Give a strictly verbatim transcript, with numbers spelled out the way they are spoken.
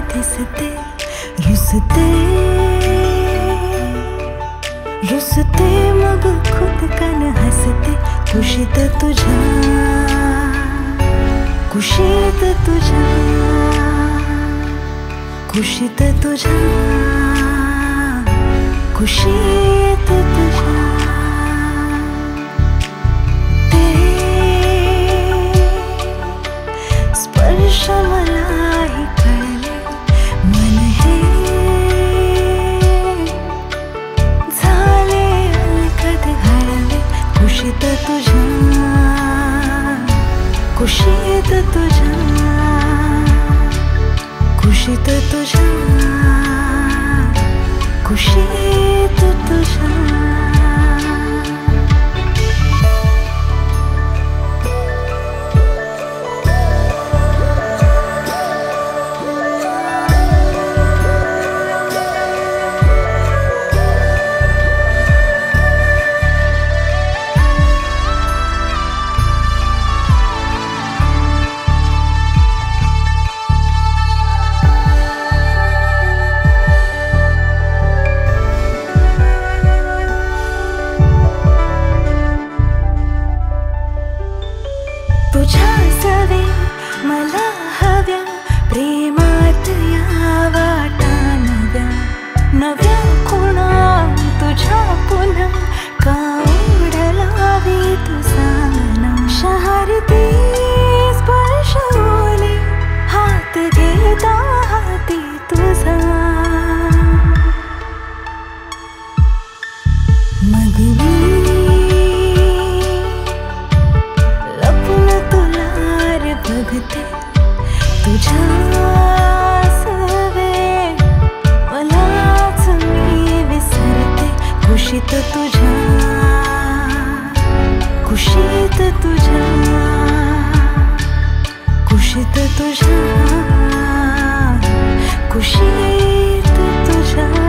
दिसते रुसते रुसते मग खुद कन हसते कुशीत तुझ्या कुशीत तुझ्या कुशीत तुझ्या कुशीत तुझ्या ते स्पर्श मलाही कळले मन हे झाले अलगद हरले कुशीत तुझ्या कुशीत तुझ्या कुशीत तुझ्या कुशीत तुझ्या तुझ्या सवे मला हव्या प्रेमात या वाटा नव्या नव्या खुणा तुझ्या पुन्हा का उडलावी तुझा ना शहरती स्पर्श ओले हात घेता हाती तुझा मग मी बघते तुझ्या सवे मलाच मी विसरते कुशीत तुझ्या कुशीत तुझ्या कुशीत तुझ्या कुशीत तुझ्या